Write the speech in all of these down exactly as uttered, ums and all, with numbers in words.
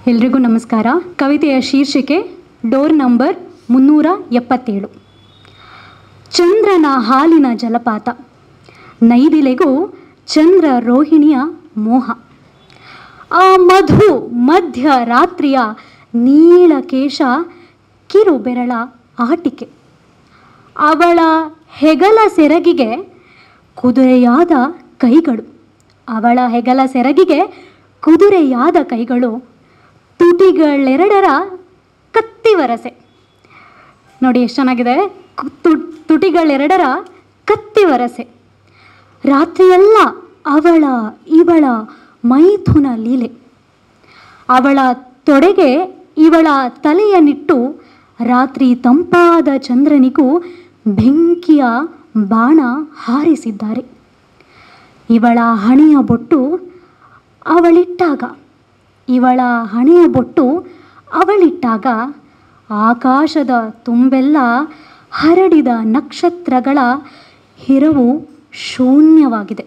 ಎಲ್ರಿಗೂ ನಮಸ್ಕಾರ. ಕವಿತೆಯ ಶೀರ್ಷಿಕೆ ಡೋರ್ ನಂಬರ್ ಮುನ್ನೂರ ಎಪ್ಪತ್ತೇಳು. ಚಂದ್ರನ ಹಾಲಿನ ಜಲಪಾತ, ನೈದಿಲೆಗೂ ಚಂದ್ರ ರೋಹಿಣಿಯ ಮೋಹ. ಆ ಮಧು ಮಧ್ಯ ರಾತ್ರಿಯ ನೀಳಕೇಶ ಕಿರು ಬೆರಳ ಆಟಿಕೆ. ಅವಳ ಹೆಗಲ ಸೆರಗಿಗೆ ಕುದುರೆಯಾದ ಕೈಗಳು ಅವಳ ಹೆಗಲ ಸೆರಗಿಗೆ ಕುದುರೆಯಾದ ಕೈಗಳು ತುಟಿಗಳೆರಡರ ಕತ್ತಿವರಸೆ. ನೋಡಿ ಎಷ್ಟು ಚೆನ್ನಾಗಿದೆ. ತು ತುಟಿಗಳೆರಡರ ಕತ್ತಿವರಸೆ. ರಾತ್ರಿಯೆಲ್ಲ ಅವಳ ಇವಳ ಮೈಥುನ ಲೀಲೆ. ಅವಳ ತೊಡೆಗೆ ಇವಳ ತಲೆಯನ್ನಿಟ್ಟು ರಾತ್ರಿ ತಂಪಾದ ಚಂದ್ರನಿಗೂ ಬೆಂಕಿಯ ಬಾಣ ಹಾರಿಸಿದ್ದಾರೆ. ಇವಳ ಹಣೆಯ ಬೊಟ್ಟು ಅವಳಿಟ್ಟಾಗ ಇವಳ ಹಣೆಯ ಬೊಟ್ಟು ಅವಳಿಟ್ಟಾಗ ಆಕಾಶದ ತುಂಬೆಲ್ಲ ಹರಡಿದ ನಕ್ಷತ್ರಗಳ ಹಿರವು ಶೂನ್ಯವಾಗಿದೆ.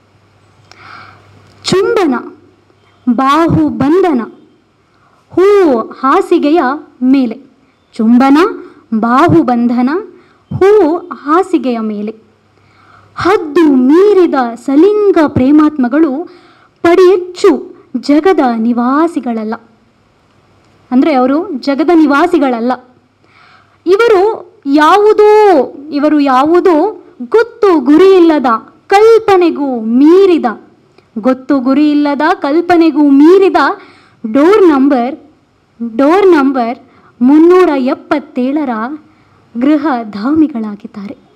ಚುಂಬನ, ಬಾಹುಬಂಧನ, ಹೂವು ಹಾಸಿಗೆಯ ಮೇಲೆ. ಚುಂಬನ, ಬಾಹುಬಂಧನ, ಹೂವು ಹಾಸಿಗೆಯ ಮೇಲೆ. ಹದ್ದು ಮೀರಿದ ಸಲಿಂಗ ಪ್ರೇಮಾತ್ಮಗಳು ಪಡಿಯೆಚ್ಚು ಜಗದ ನಿವಾಸಿಗಳಲ್ಲ. ಅಂದರೆ ಅವರು ಜಗದ ನಿವಾಸಿಗಳಲ್ಲ. ಇವರು ಯಾವುದೋ ಇವರು ಯಾವುದೋ ಗೊತ್ತು ಗುರಿಯಿಲ್ಲದ ಕಲ್ಪನೆಗೂ ಮೀರಿದ ಗೊತ್ತು ಗುರಿಯಿಲ್ಲದ ಕಲ್ಪನೆಗೂ ಮೀರಿದ ಡೋರ್ ನಂಬರ್ ಡೋರ್ ನಂಬರ್ ಮುನ್ನೂರ ಎಪ್ಪತ್ತೇಳರ ಗೃಹ ಧಾಮಿಗಳಾಗಿದ್ದಾರೆ.